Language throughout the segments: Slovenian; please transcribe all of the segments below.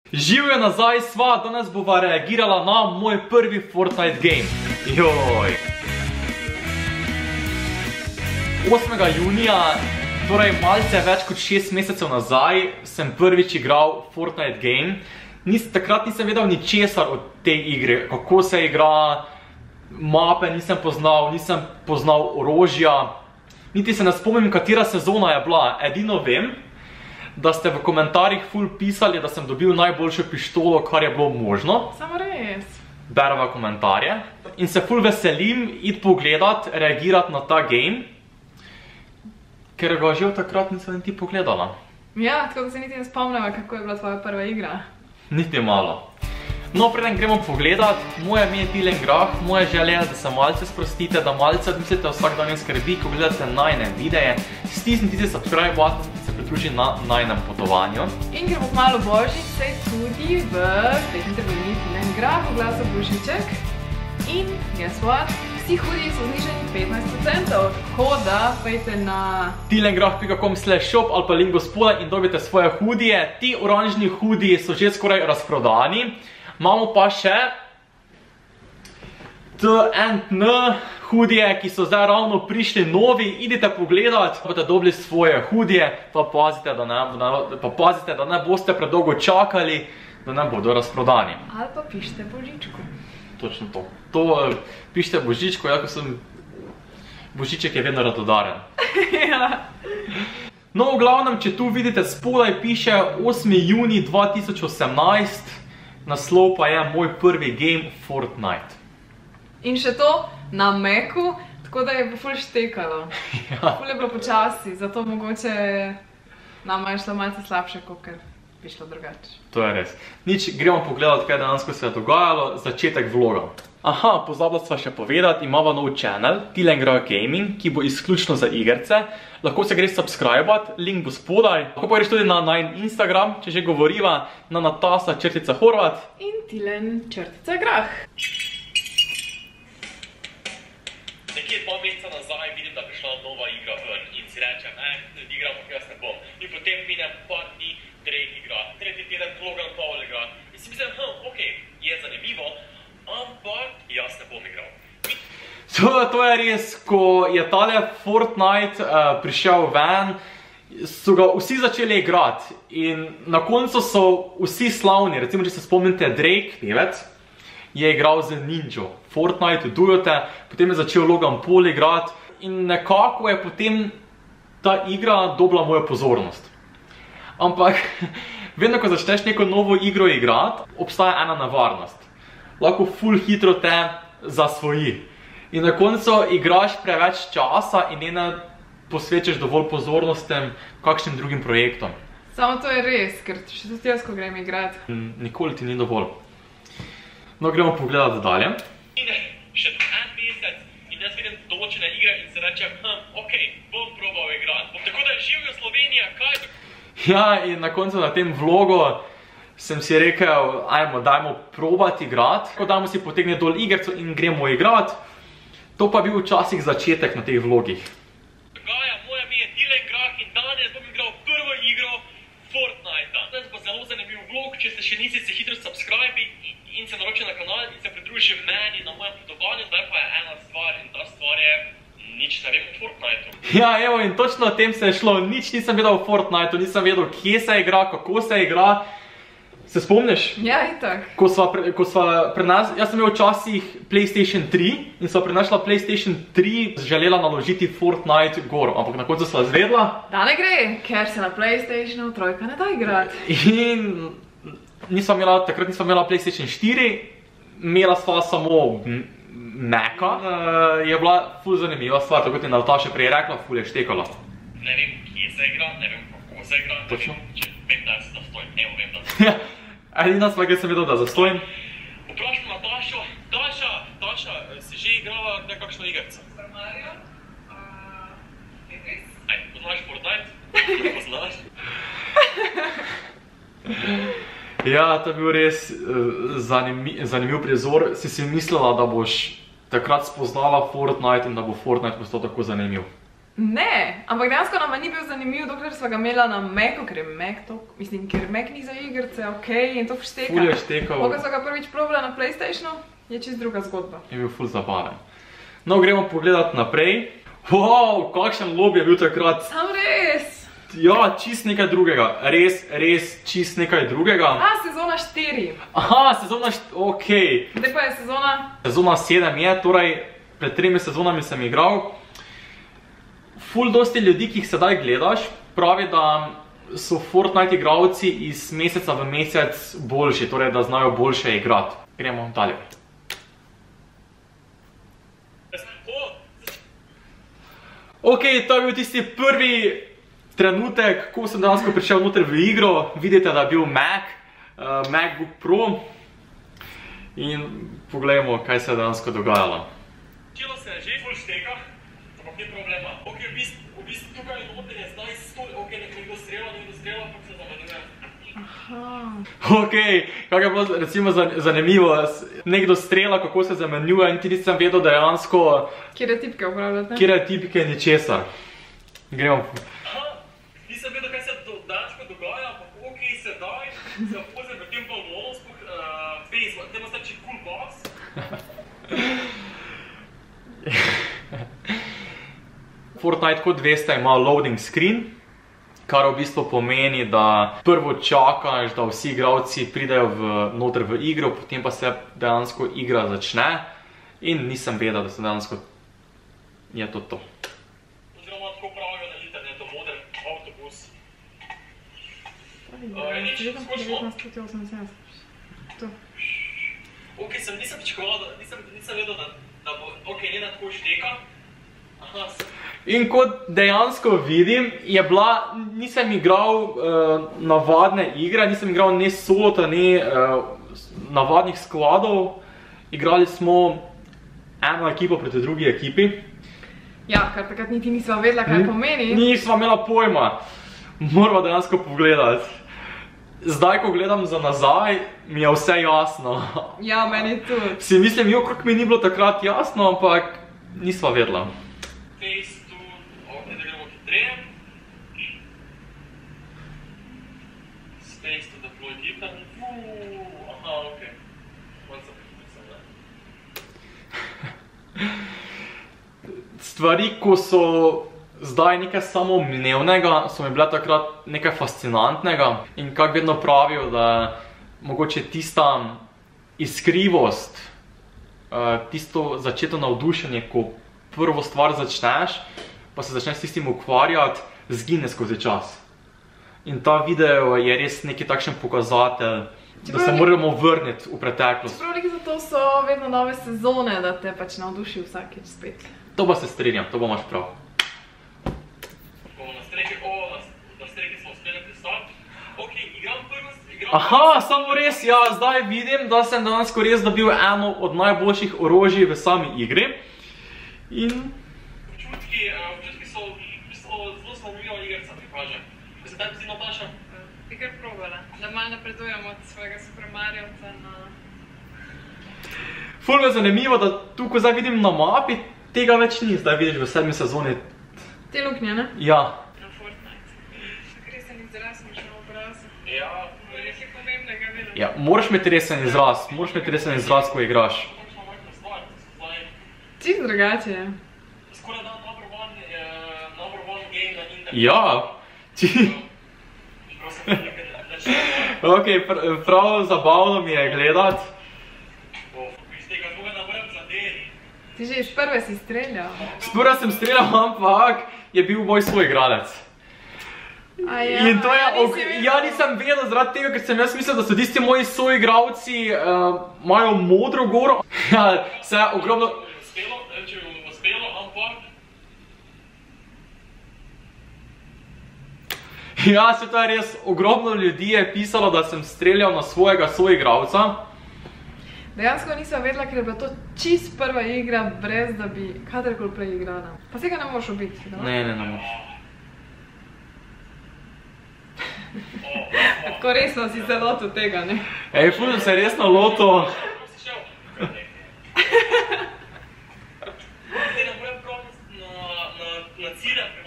Živjo nazaj sva, danes bova reagirala na moj prvi Fortnite game. Joj. 8. junija, torej malce več kot 6 mesecev nazaj, sem prvič igral Fortnite game. Takrat nisem vedel ničesar od te igre, kako se igra, mape nisem poznal orožja, niti se ne spomnim, katera sezona je bila. Edino vem, da ste v komentarjih ful pisali, da sem dobil najboljšo pištolo, kar je bilo možno. Samo res. Bereva komentarje. In se ful veselim iti pogledat, reagirati na ta game, ker ga že od takrat nisem niti pogledala. Ja, tako da se niti ne spomneva, kako je bila tvoja prva igra. Niti malo. No, preden gremo pogledat, moje ime je Tilen Grah, moja želja je, da se malce sprostite, da malce odmislite vsak dan in skrbi, ko gledate najne videe, stisnite subscribe button in se pridruži na najnem potovanju. In ker bo kmalu božič, se tudi v spletni trgovini Tilen Grah oglasa božiček. In guess what? Vsi hudiji so zniženi 15%, tako da pejte na tilengrah.com/shop ali pa link bo spodaj in dobite svoje hudije. Ti oranžni hudiji so že skoraj razprodani. Imamo pa še T&N hudije, ki so zdaj ravno prišli novi. Idite pogledat, boste dobili svoje hudije, pa pazite, da ne boste predolgo čakali, da ne bodo razprodani. Ali pa pišite božičku. Točno to. To pišite božičko, jako sem... Božiček je vedno radodaren. Ja. No, v glavnem, če tu vidite spodaj, piše 8. juni 2018, naslov pa je moj prvi game Fortnite. In še to na Macu, tako da je ful štekalo. Ful je bilo počasi, zato mogoče nama je šlo malce slabše, kot bi šlo drugače. To je res. Nič, gremo pogledat, kaj dejansko se je dogajalo, začetek vloga. Aha, pozabila sva še povedati, imava nov channel, Tilen Grah Gaming, ki bo izključno za igrce. Lahko se greš subscribat, link bo spodaj. Lahko pa greš tudi na najn Instagram, če že govoriva, na Natasa_Horvat. In Tilen_Grah. Nekje 2 meseca nazaj vidim, da je prišla nova igra ven in si rečem, igram, pa jaz ne bom. In potem minem par dni, Drake igra, tretji teden Logan Paul igra. In si mislim, ok, je zanimivo, ampak jaz ne bom igral. To je res, ko je tale Fortnite prišel ven, so ga vsi začeli igrati in na koncu so vsi slavni. Recimo, če se spomnite, Drake, pevec, je igral z Ninjo. Fortnite, Dujote, potem je začel Logan Paul igrati in nekako je potem ta igra dobila mojo pozornost. Ampak, vedno, ko začneš neko novo igro igrati, obstaja ena nevarnost. Lahko ful hitro te zasvoji. In na koncu igraš preveč časa in ne posvečaš dovolj pozornostem kakšnim drugim projektom. Samo to je res, ker še tudi jaz, ko grem igrati. Nikoli ti ni dovolj. No, gremo pogledati dalje. Še en mesec in jaz vidim določene igre in se rečem, ok, bom probal igrati. Tako da živijo Slovenija, kaj? Ja, in na koncu na tem vlogu sem si rekel, dajmo probati igrati. Tako dajmo si potegniti dol igrico in gremo igrati. To pa bil včasih začetek na teh vlogih. Moje ime je Tilen Grah in danes bom igral prvo igro Fortnite. Danes bo zelo zanimiv vlog, če ste še nisi, se hitro subscribe in se naroči na kanal in se pridruži meni na mojem potovanju. Zdaj pa je ena stvar in ta stvar je, nič ne vem o Fortniteu. Ja, evo, in točno o tem se je šlo. Nič nisem vedel o Fortniteu, nisem vedel, kje se igra, kako se igra. Se spomniš? Ja, itak. Ko sva jaz sem imel včasih PlayStation 3 in sva prenašla PlayStation 3 želela naložiti Fortnite gor, ampak na koncu sva zvedla. Da ne gre, ker se na PlayStationu trojka ne da igrati. In takrat nisva imela PlayStation 4, imela sva samo Maca. Je bila ful zanimiva stvar, tako ti je Nataša prej rekla, ful je štekala. Ne vem, kje se igra, ne vem, kako se igra. Točno? Vem, da se zastojim, ne vem, da se... Edina stvar, kjer sem vedel, da zastojim. Vprašam Natašo, Taša, si že igrala nekakšno igrico? Super Mario, Tetris. Poznaš Fortnite? Poznaš? Ja, to je bil res zanimiv prizor. Si si mislila, da boš takrat spoznala Fortnite in da bo Fortnite postal tako zanimiv? Ne, ampak dejansko nama ni bil zanimiv, dokler sva ga imela na Macu, ker je Mac to, mislim, ker Mac ni za igrice, okej, in to šteka. Ful je štekal. Ko sva ga prvič probala na PlayStationu, je čist druga zgodba. Je bil ful zabaven. No, gremo pogledat naprej. Wow, kakšen lobby je bil takrat. Sam res. Ja, čist nekaj drugega. Res, čist nekaj drugega. Sezona 4. Aha, sezona 4, okej. Zdaj pa je sezona? Sezona 7 je, torej pred 3 sezonami sem igral. Ful dosti ljudi, ki jih sedaj gledaš, pravi, da so Fortnite igralci iz meseca v mesec boljši, torej da znajo boljše igrati. Gremo dalje. Ok, to je bil tisti prvi trenutek, ko sem dejansko prišel noter v igro. Vidite, da je bil MacBook Pro. In poglejmo, kaj se je dejansko dogajalo. Čelo se je že ful šteka, ampak ni problema. Ok, v bistvu tukaj noter je zdaj stol, ok, nekdo strela, ampak se zamenjuje. Ok, kako je bilo recimo zanimivo, nekdo strela, kako se zamenjuje in ti nisem vedel dejansko, kjere tipke uporabljate? Kjere tipke ničesar. Gremo. Nisem vedel, kaj se dejansko dogaja, ampak ok, sedaj se pozem v tem balonu, te ima stači cool box. Fortnite, kot veste, ima loading screen, kar v bistvu pomeni, da prvo čakaš, da vsi igralci pridejo noter v igro, potem pa se dejansko igra začne in nisem vedel, da se dejansko je to. Oziroma tako pravijo na internetu, moder avtobus. Ok, nisem pričakoval, nisem vedel, da bo, ok, njena tako šteka. In kot dejansko vidim, nisem igral navadne igre, nisem igral ne solota, ne navadnih skladov. Igrali smo eno ekipo proti drugi ekipi. Ja, kar takrat niti nisva vedela, kaj pomeni. Nisva imela pojma. Morava dejansko pogledati. Zdaj, ko gledam za nazaj, mi je vse jasno. Ja, meni tudi. Si mislim, kako mi ni bilo takrat jasno, ampak nisva vedela. Face to, ok, da gremo hitreje. Space to deploy gitar. Aha, ok. Malo sem prihitro sem, Stvari, ko so zdaj nekaj samoumevnega, so mi bile takrat nekaj fascinantnega. In kak vedno pravijo, da mogoče tista iskrivost, tisto začeto navdušenje, ko prvo stvar začneš, pa se začneš s tistim ukvarjati, zgine skozi čas. In ta video je res neki takšen pokazatelj, da se moramo vrniti v preteklost. Čeprav nekaj zato so vedno nove sezone, da te pač navduši vsakeč spet. To pa se strinjam, to bo imaš prav. Na strehi smo uspeli pristati. Ok, igram prvo. Aha, samo res, ja, zdaj vidim, da sem dejansko res dobil eno od najboljših orožij v sami igri. In Občutki so zelo zanimiva igrica, mi kaže. Ko se tebi zdi, Nataša? Bi kar probala, da malo napredujemo od svojega Super Marioca na... ful me zanimivo, da tu, ko zdaj vidim na mapi, tega več ni. Zdaj vidiš v 7. sezoni. Te luknje, ne? Ja. Na Fortnite. Tako resen izraz imaš na obrazu. Ja. Nekaj pomembnega vedem. Ja, moraš imeti resen izraz, ko igraš. Čist drugače je. Skoraj da number one game na internetu. Ja. Ok, prav zabavno mi je gledati. Ti že iz prve si streljal. Sprva sem streljal, ampak je bil moj svoj igralec. In to je, ja, nisem vedel zaradi tega, ker sem jaz mislil, da so tisti moji soigralci imajo modro goro. Ja, se ogromno... Če bi mu uspelo, ampak... Ja, se to je res, ogromno ljudi je pisalo, da sem streljal na svojega soigralca. Dejansko nisem vedela, ker je bila to čist prva igra, brez da bi kadarkoli prej igrala. Pa se ga ne moraš ubiti, da? Ne moraš. Tako resno si se lotil tega, ne? Ej, ful sem se resno lotil. Ne morem prav nacirati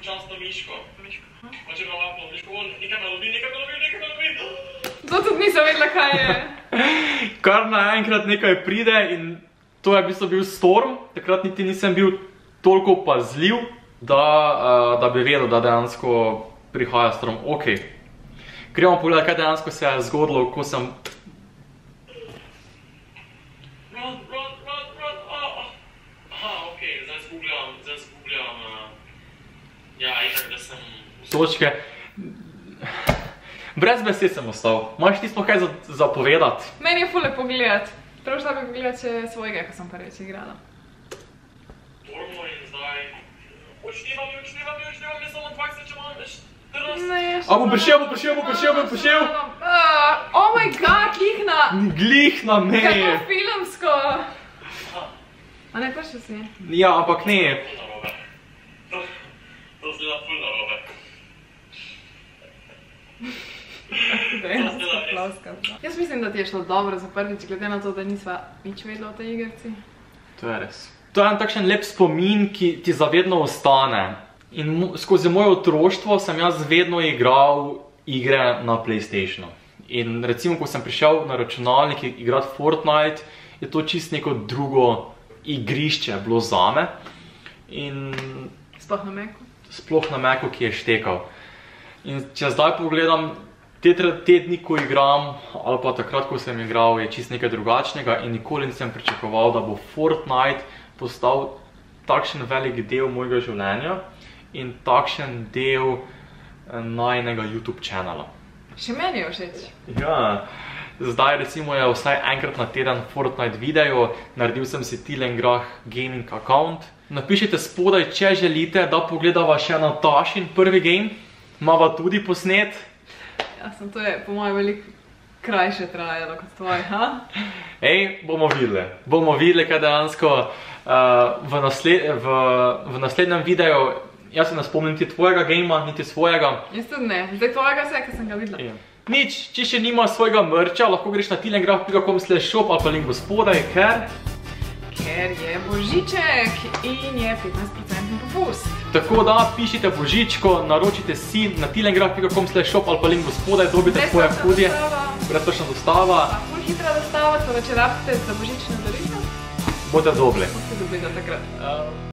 počasno Miško. Miško, aha. Pa če navapno, Miško, nekaj me lovi, nekaj me lovi, nekaj me lovi. To tudi nisem vedela, kaj je. Kar naenkrat nekaj pride in to je v bistvu bil storm. Takrat niti nisem bil toliko pazljiv, da bi vedel, da dejansko prihaja storm. Ok. Gremo pogledati, kaj dejansko se je zgodilo, ko sem... Run. Aha, ok, zdaj zgubljam. Ja, itak, da sem... Točke. Brez besed sem ostal. Imaš ti sploh kaj zapovedati? Meni je ful lepo gledati. Prav šla bi pogledati še svojega, ko sem prvič igrala. Tormo in zdaj... Učnivam, samo 20, če imam 14. Ne, A bom prišel? Oh my god, Glihna me je. kako filmsko. A ne, prišel si? Ja, ampak ne. To zgleda ful narobe. Jaz mislim, da ti je šlo dobro za prvič, glede na to, da nisva nič vedela o tej igrici. To je res. To je en takšen lep spomin, ki ti zavedno ostane. In skozi moje otroštvo sem jaz vedno igral igre na PlayStationu. In recimo, ko sem prišel na računalnik igrati Fortnite, je to čist neko drugo igrišče bilo zame. In Sploh na Macu. sploh na Macu, ki je štekal. In če zdaj pogledam, te dni, ko igram, ali pa takrat, ko sem igral, je čist nekaj drugačnega in nikoli nisem pričakoval, da bo Fortnite postal takšen velik del mojega življenja in takšen del najinega YouTube channela. Še meni je všeč. Ja, zdaj recimo je vsaj enkrat na teden Fortnite video, naredil sem si Tilengrah gaming account. Napišite spodaj, če želite, da pogledava še Natašin prvi game, imava tudi posnet. Ja, to je po mojem veliko krajše trajalo kot tvoj, ha? Ej, bomo videli, kaj dejansko v naslednjem videu. Jaz se ne spomnim niti tvojega gamea, niti svojega. Jaz tudi ne, zdaj tvojega se, ker sem ga videla. Nič, če še nima svojega merča, lahko greš na tilengrah.com/shop ali pa link bo spodaj, Ker je božiček in je 15% popust. Tako da pišite božičko, naročite si na tilengrah.com/shop ali pa link bo spodaj, dobite svoje hoodie. Brezplačna dostava. Ful hitra dostava, torej če rabite za božično darilo, Boste dobili. boste dobili do takrat.